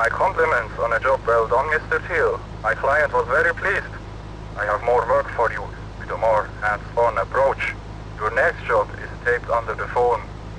My compliments on a job well done, Mr. Teal. My client was very pleased. I have more work for you with a more hands-on approach. Your next job is taped under the phone.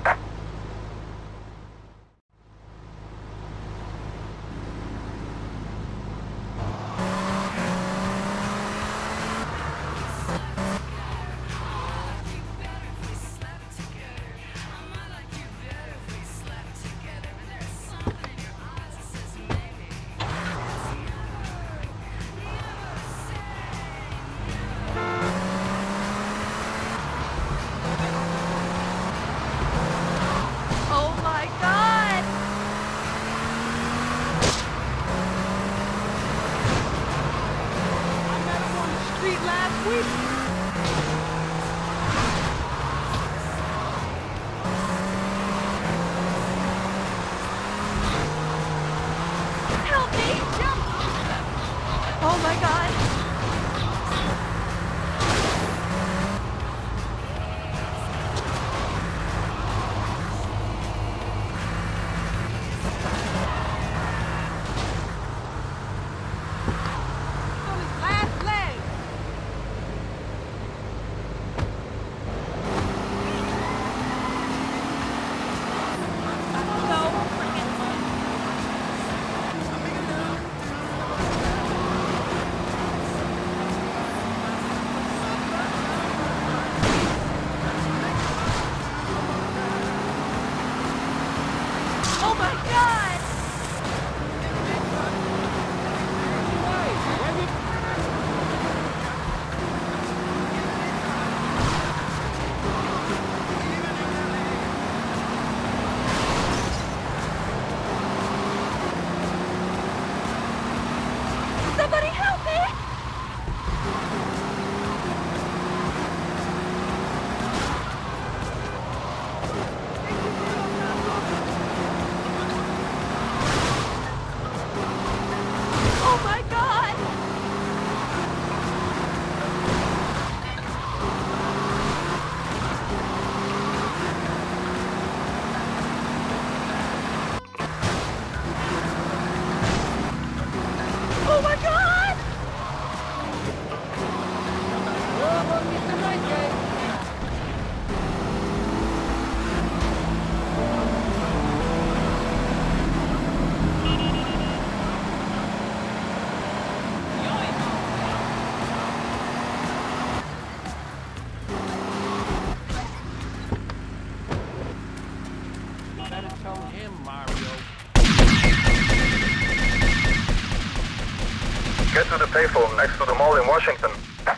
Oh my God! On his last leg! Oh my God! Somebody help me! Oh my God! Oh my God! Oh, Mr. Nice Guy! Better tell him, Mario. Get to the payphone next to the mall in Washington.